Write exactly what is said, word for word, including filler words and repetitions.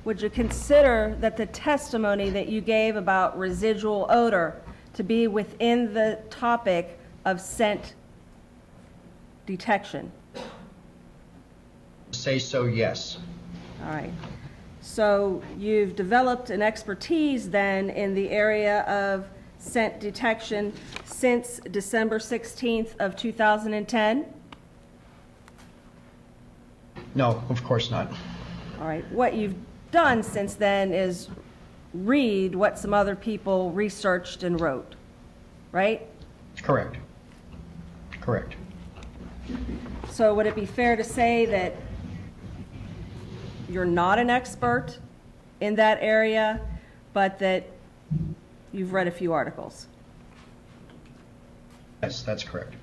Would you consider that the testimony that you gave about residual odor to be within the topic of scent detection? Say so, yes. All right. So you've developed an expertise then in the area of scent detection since December sixteenth of two thousand ten? No, of course not. All right. What you've done since then is read what some other people researched and wrote, right? Correct. Correct. So would it be fair to say that you're not an expert in that area, but that you've read a few articles? Yes, that's correct.